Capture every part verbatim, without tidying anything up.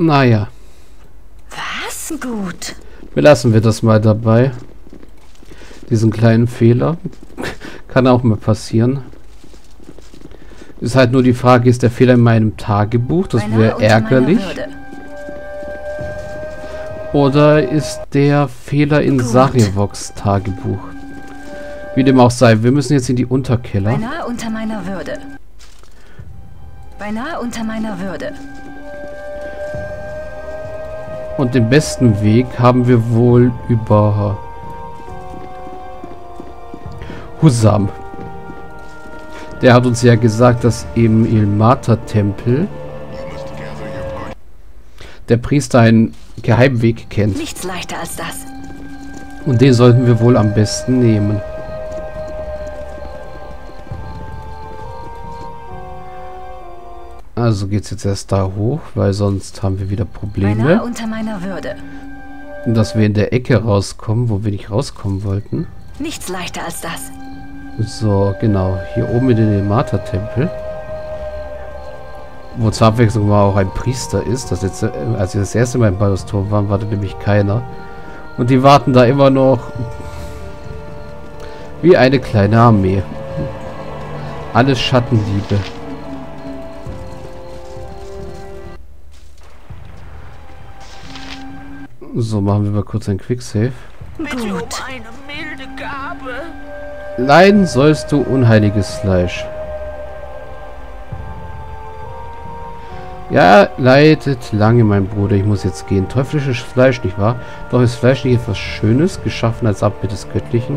Naja. Was? Gut. Belassen wir das mal dabei. Diesen kleinen Fehler. Kann auch mal passieren. Ist halt nur die Frage, ist der Fehler in meinem Tagebuch? Das wäre ärgerlich. Oder ist der Fehler in Sarjevoks Tagebuch? Wie dem auch sei, wir müssen jetzt in die Unterkeller. Beinahe unter meiner Würde. Beinahe unter meiner Würde. Und den besten Weg haben wir wohl über Husam. Der hat uns ja gesagt, dass im Ilmater-Tempel der Priester einen Geheimweg kennt. Nichts leichter als das. Und den sollten wir wohl am besten nehmen. Also geht's jetzt erst da hoch, weil sonst haben wir wieder Probleme. Beinahe unter meiner Würde. Dass wir in der Ecke rauskommen, wo wir nicht rauskommen wollten. Nichts leichter als das. So, genau. Hier oben in den Ilmater-Tempel. Wo zur Abwechslung mal auch ein Priester ist. Das jetzt, als wir das erste Mal im Baldur's Tor waren, war da nämlich keiner. Und die warten da immer noch wie eine kleine Armee. Alles Schattendiebe. So, machen wir mal kurz ein Quicksave. Gut. Eine milde Gabe. Leiden sollst du, unheiliges Fleisch. Ja, leidet lange, mein Bruder. Ich muss jetzt gehen. Teuflisches Fleisch, nicht wahr? Doch ist Fleisch nicht etwas Schönes, geschaffen als Abbild des Göttlichen?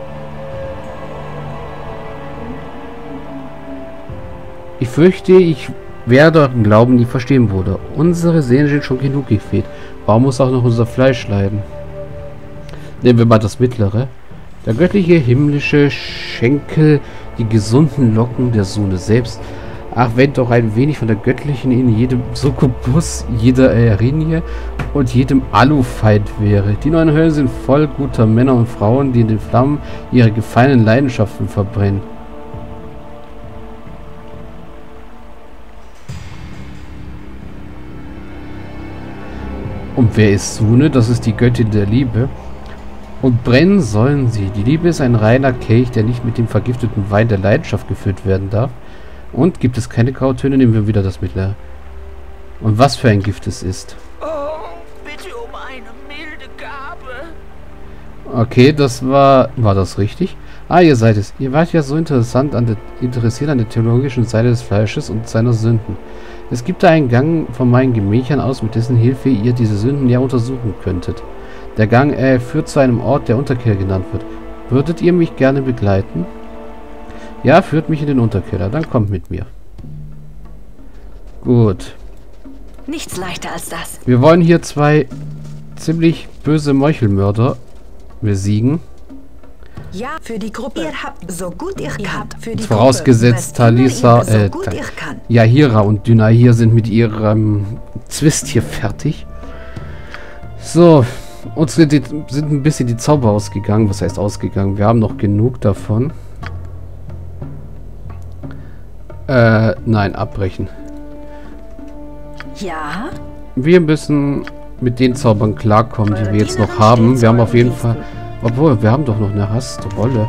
Ich fürchte, ich werde euren Glauben nie verstehen, Bruder. Unsere Seelen sind schon genug gefehlt. Warum muss auch noch unser Fleisch leiden? Nehmen wir mal das mittlere. Der göttliche himmlische Schenkel, die gesunden Locken der Sonne selbst. Ach, wenn doch ein wenig von der göttlichen in jedem Succubus, jeder Erinie und jedem Alufeind wäre. Die neuen Höllen sind voll guter Männer und Frauen, die in den Flammen ihre gefallenen Leidenschaften verbrennen. Und wer ist Sune? Das ist die Göttin der Liebe. Und brennen sollen sie. Die Liebe ist ein reiner Kelch, der nicht mit dem vergifteten Wein der Leidenschaft gefüllt werden darf. Und gibt es keine Grautöne, nehmen wir wieder das mittlere. Und was für ein Gift es ist. Oh, bitte um eine milde Gabe. Okay, das war... War das richtig? Ah, ihr seid es. Ihr wart ja so interessant an der, interessiert an der theologischen Seite des Fleisches und seiner Sünden. Es gibt da einen Gang von meinen Gemächern aus, mit dessen Hilfe ihr diese Sünden ja untersuchen könntet. Der Gang äh, führt zu einem Ort, der Unterkeller genannt wird. Würdet ihr mich gerne begleiten? Ja, führt mich in den Unterkeller. Dann kommt mit mir. Gut. Nichts leichter als das. Wir wollen hier zwei ziemlich böse Meuchelmörder besiegen. Ja, für die Gruppe. Ihr habt so gut ihr könnt. Für die Vorausgesetzt Talisa, so äh, gut Ta ihr kann. Yahira und Dynahir sind mit ihrem Zwist hier fertig. So, uns sind, die, sind ein bisschen die Zauber ausgegangen. Was heißt ausgegangen? Wir haben noch genug davon. Äh, nein, abbrechen. Ja? Wir müssen mit den Zaubern klarkommen, die wir jetzt noch haben. Wir haben auf jeden Fall... Obwohl, wir haben doch noch eine Hastrolle.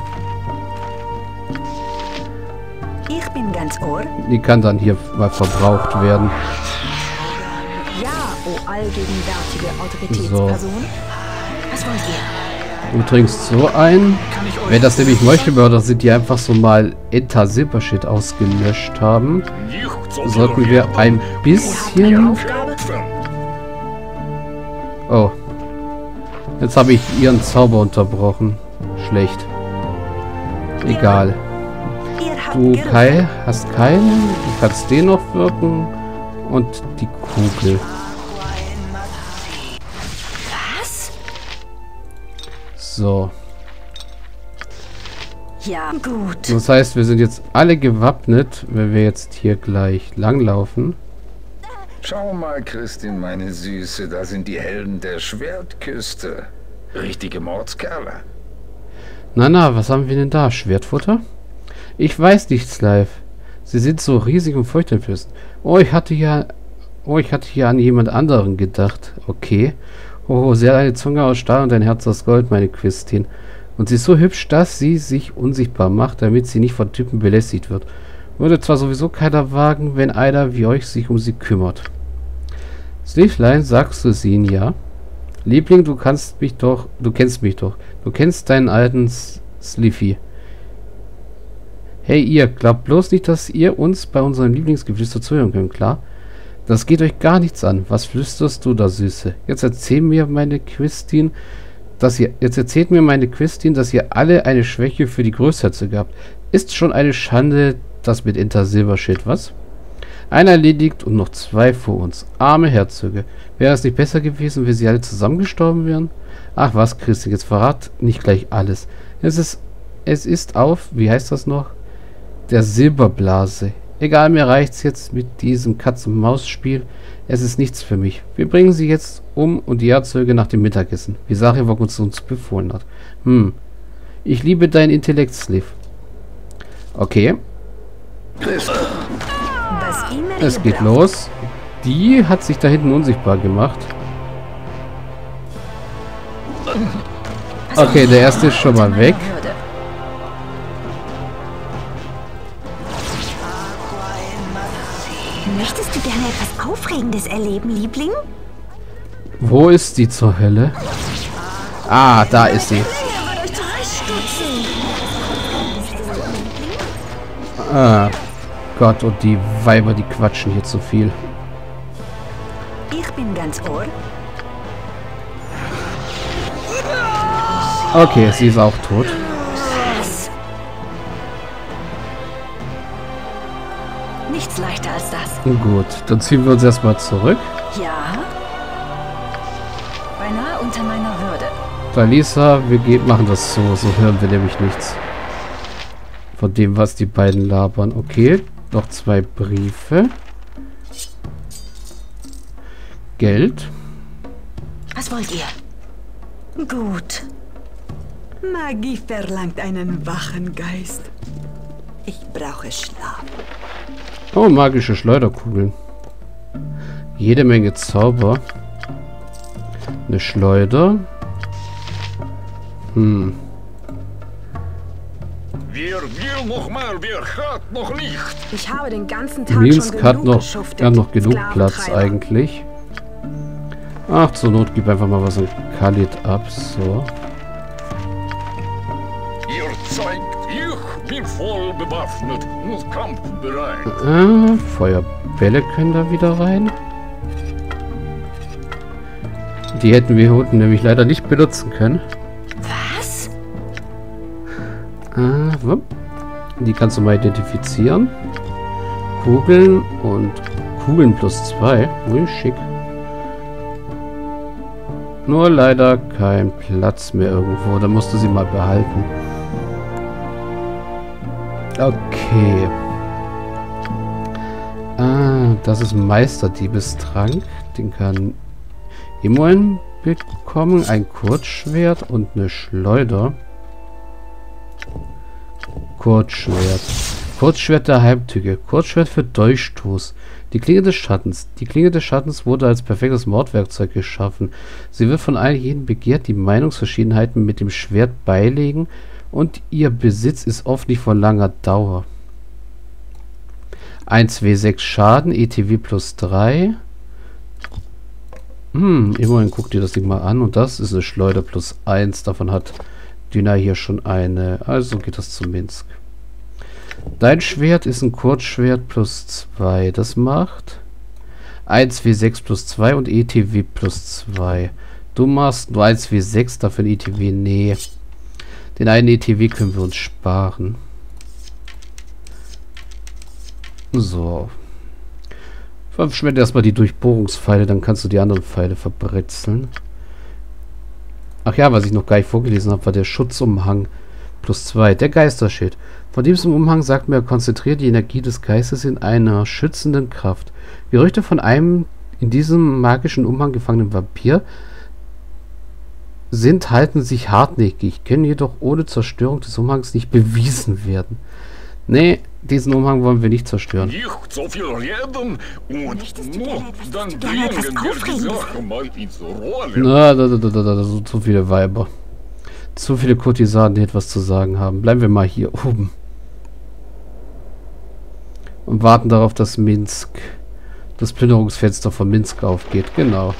Ich bin ganz ohr. Die kann dann hier mal verbraucht werden. Ja, o allgegenwärtige Autoritätsperson. Was wollt ihr? Du trinkst so ein. Wenn das nämlich Meuchelmörder sind, die einfach so mal Enter Silbershit ausgelöscht haben, sollten wir ein bisschen... Oh. Jetzt habe ich ihren Zauber unterbrochen. Schlecht. Egal. Du, Kai, hast keinen. Du kannst den noch wirken. Und die Kugel. Was? So. Ja, gut. Das heißt, wir sind jetzt alle gewappnet, wenn wir jetzt hier gleich langlaufen. Schau mal, Christin, meine Süße, da sind die Helden der Schwertküste. Richtige Mordskerle. Na, na, was haben wir denn da? Schwertfutter? Ich weiß nicht, Clive. Sie sind so riesig und furchteinflößend. Oh, ich hatte ja... Oh, ich hatte hier an jemand anderen gedacht. Okay. Oh, sie hat eine Zunge aus Stahl und ein Herz aus Gold, meine Christine. Und sie ist so hübsch, dass sie sich unsichtbar macht, damit sie nicht von Typen belästigt wird. Würde zwar sowieso keiner wagen, wenn einer wie euch sich um sie kümmert. Slieflein, sagst du es ihnen, ja? Liebling, du kannst mich doch, du kennst mich doch. Du kennst deinen alten Sliffy. Hey ihr, glaubt bloß nicht, dass ihr uns bei unserem Lieblingsgeflüster zuhören könnt, klar? Das geht euch gar nichts an. Was flüsterst du da, Süße? Jetzt erzähl mir, meine Christine, dass ihr, jetzt erzählt mir meine Christine, dass ihr alle eine Schwäche für die Großherzöge habt. Ist schon eine Schande, das mit Inter Silberschild, was? Einer erledigt und noch zwei vor uns. Arme Herzöge. Wäre es nicht besser gewesen, wenn sie alle zusammen gestorben wären? Ach was, Christine, jetzt verrat nicht gleich alles. Es ist, es ist auf, wie heißt das noch? Der Silberblase. Egal, mir reicht's jetzt mit diesem Katz-und-Maus-Spiel. Es ist nichts für mich. Wir bringen sie jetzt um und die Herzöge nach dem Mittagessen, wie Sariwok uns, uns befohlen hat. Hm. Ich liebe dein Intellekt, Sliff. Okay. Es geht los. Die hat sich da hinten unsichtbar gemacht. Okay, der erste ist schon mal weg. Möchtest du gerne etwas Aufregendes erleben, Liebling? Wo ist die zur Hölle? Ah, da ist sie. Ah, Gott, und die Weiber, die quatschen hier zu viel. Ich bin ganz ohr. Okay, sie ist auch tot. Nichts leichter als das. Gut, dann ziehen wir uns erstmal zurück. Ja. Beinahe unter meiner Würde. Talisa, wir gehen, machen das so, so hören wir nämlich nichts. Von dem, was die beiden labern. Okay, noch zwei Briefe. Geld. Was wollt ihr? Gut. Magie verlangt einen wachen Geist. Ich brauche Schlaf. Oh, magische Schleuderkugeln. Jede Menge Zauber. Eine Schleuder. Hm. Wer will noch mal, wer hat noch nicht? Ich habe den ganzen Tag Minsk schon hat genug noch, geschuftet. ja, noch genug Platz Sklaventreiber. eigentlich. Ach, zur Not gib einfach mal was an Khalid ab. So. Ihr zeigt, ich bin voll bewaffnet und kampfbereit. Ah, Feuerbälle können da wieder rein. Die hätten wir unten nämlich leider nicht benutzen können. Was? Ah, wupp. Die kannst du mal identifizieren. Kugeln und Kugeln plus zwei. Ui, schick. Nur leider kein Platz mehr irgendwo. Da musst du sie mal behalten. Okay. Ah, das ist Meisterdiebestrank. Den kann Imoen bekommen. Ein Kurzschwert und eine Schleuder. Kurzschwert. Kurzschwert der Heimtücke. Kurzschwert für Durchstoß. Die Klinge des Schattens. Die Klinge des Schattens wurde als perfektes Mordwerkzeug geschaffen. Sie wird von all jenen begehrt, die Meinungsverschiedenheiten mit dem Schwert beilegen, und ihr Besitz ist oft nicht von langer Dauer. eins W sechs Schaden, E T W plus drei. Hm, immerhin guck dir das Ding mal an. Und das ist eine Schleuder plus eins. Davon hat Dina hier schon eine. Also geht das zu Minsk. Dein Schwert ist ein Kurzschwert plus zwei. Das macht eins W sechs plus zwei und E T W plus zwei. Du machst nur eins W sechs, dafür ein E T W. Nee. Den einen E T W können wir uns sparen. So. Verschwende erstmal die Durchbohrungspfeile, dann kannst du die anderen Pfeile verbretzeln. Ach ja, was ich noch gar nicht vorgelesen habe, war der Schutzumhang plus zwei. Der Geisterschild. Von diesem Umhang sagt mir, konzentriert die Energie des Geistes in einer schützenden Kraft. Gerüchte von einem in diesem magischen Umhang gefangenen Vampir sind, halten sich hartnäckig, können jedoch ohne Zerstörung des Umhangs nicht bewiesen werden. Nee, Diesen Umhang wollen wir nicht zerstören. Nicht so viel reden und Möchtest du gerne nur, etwas- dann gerne etwas bringen wir die Aufregendes? Sache mal ins Rollen. Na, da, da, da, da, da, so, zu viele Weiber. Zu viele Kurtisanen, die etwas zu sagen haben. Bleiben wir mal hier oben. Und warten darauf, dass Minsk, das Plünderungsfenster von Minsk aufgeht. Genau.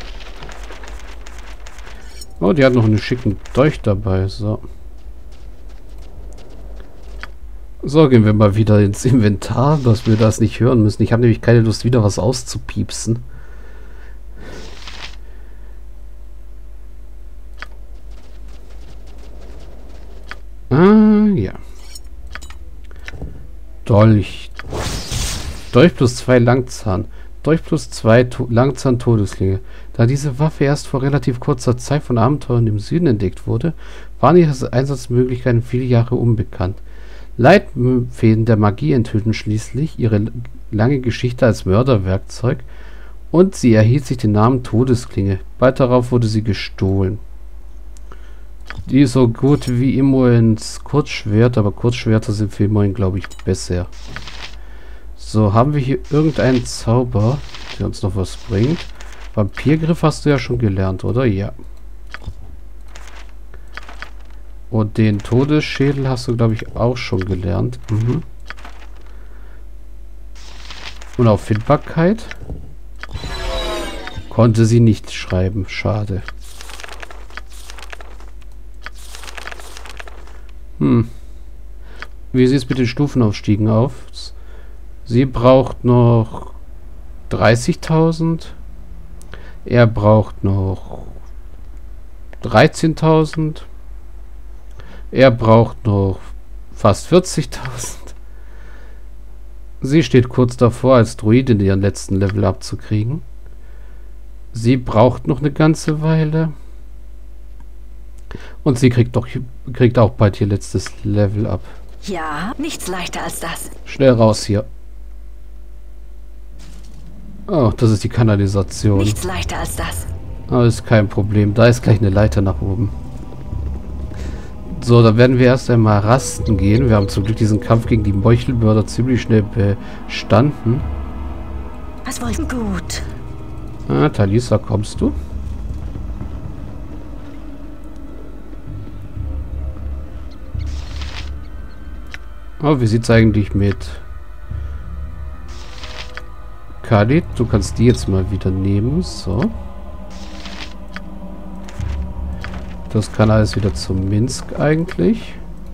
Oh, die hat noch einen schicken Dolch dabei. So. So, gehen wir mal wieder ins Inventar, dass wir das nicht hören müssen. Ich habe nämlich keine Lust, wieder was auszupiepsen. Ah, ja. Dolch. Dolch plus zwei Langzahn. Dolch plus zwei to Langzahn Todeslinge. Da diese Waffe erst vor relativ kurzer Zeit von Abenteuern im Süden entdeckt wurde, waren ihre Einsatzmöglichkeiten viele Jahre unbekannt. Leitfäden der Magie enthüllten schließlich ihre lange Geschichte als Mörderwerkzeug und sie erhielt sich den Namen Todesklinge. Bald darauf wurde sie gestohlen. Die ist so gut wie Imoens Kurzschwert, aber Kurzschwerter sind für Imoen, glaube ich, besser. So, haben wir hier irgendeinen Zauber, der uns noch was bringt? Vampirgriff hast du ja schon gelernt, oder? Ja. Und den Todesschädel hast du, glaube ich, auch schon gelernt. Mhm. Und Auffindbarkeit? Konnte sie nicht schreiben. Schade. Hm. Wie sieht es mit den Stufenaufstiegen auf? Sie braucht noch dreißigtausend. Er braucht noch dreizehntausend. Er braucht noch fast vierzigtausend. Sie steht kurz davor, als Druidin ihren letzten Level abzukriegen. Sie braucht noch eine ganze Weile. Und sie kriegt, doch, kriegt auch bald ihr letztes Level ab. Ja, nichts leichter als das. Schnell raus hier. Oh, das ist die Kanalisation. Nichts leichter als das. Aber ist kein Problem. Da ist gleich eine Leiter nach oben. So, dann werden wir erst einmal rasten gehen. Wir haben zum Glück diesen Kampf gegen die Meuchelmörder ziemlich schnell bestanden. Was wollten gut? Ah, Talisa, kommst du? Oh, wie sieht's eigentlich mit Khalid? Du kannst die jetzt mal wieder nehmen. So. Das kann alles wieder zu Minsk eigentlich.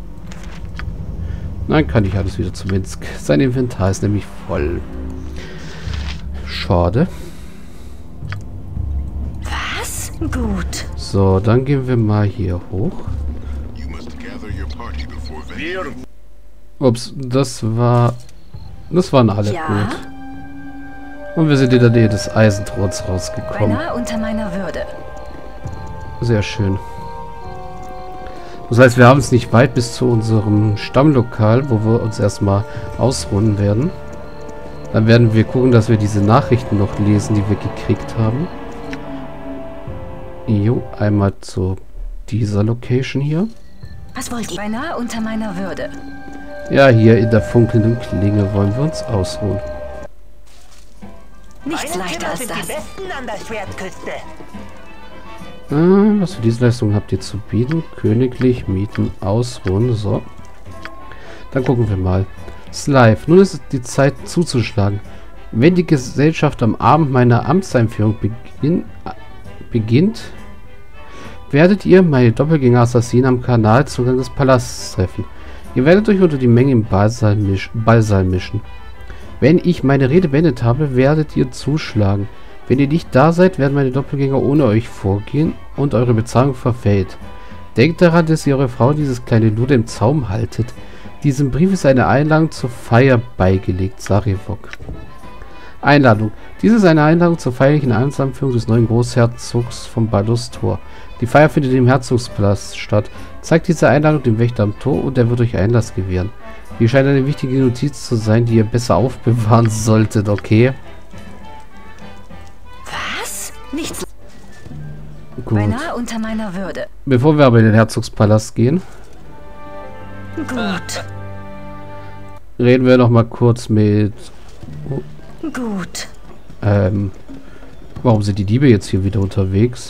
Nein, kann nicht alles wieder zu Minsk. Sein Inventar ist nämlich voll. Schade. Was? Gut. So, dann gehen wir mal hier hoch. Wir Ups, das war... Das waren alle Ja? gut. Und wir sind in der Nähe des Eisenthrons rausgekommen. Beinahe unter meiner Würde. Sehr schön. Das heißt, wir haben es nicht weit bis zu unserem Stammlokal, wo wir uns erstmal ausruhen werden. Dann werden wir gucken, dass wir diese Nachrichten noch lesen, die wir gekriegt haben. Jo, einmal zu dieser Location hier. Was wollt ihr? Beinahe unter meiner Würde. Ja, hier in der funkelnden Klinge wollen wir uns ausruhen. Nichts leichter als das. Besten an der Schwertküste. Ah, was für diese Leistung habt ihr zu bieten? Königlich mieten, ausruhen. So. Dann gucken wir mal. Slive. Nun ist es die Zeit zuzuschlagen. Wenn die Gesellschaft am Abend meiner Amtseinführung beginn, äh, beginnt, werdet ihr meine Doppelgänger-Assassinen am Kanalzugang des Palasts treffen. Ihr werdet euch unter die Menge im Ballsaal, misch Ballsaal mischen. Wenn ich meine Rede beendet habe, werdet ihr zuschlagen. Wenn ihr nicht da seid, werden meine Doppelgänger ohne euch vorgehen und eure Bezahlung verfällt. Denkt daran, dass ihr eure Frau dieses kleine Luder im Zaum haltet. Diesem Brief ist eine Einladung zur Feier beigelegt, Sarevok. Einladung. Dies ist eine Einladung zur feierlichen Amtsanführung des neuen Großherzogs von Baldur's Tor. Die Feier findet im Herzogspalast statt. Zeigt diese Einladung dem Wächter am Tor und er wird euch Einlass gewähren. Hier scheint eine wichtige Notiz zu sein, die ihr besser aufbewahren solltet, okay? Was? Nichts. Gut. Beinahe unter meiner Würde. Bevor wir aber in den Herzogspalast gehen, Gut. reden wir noch mal kurz mit... Gut. Ähm, warum sind die Diebe jetzt hier wieder unterwegs?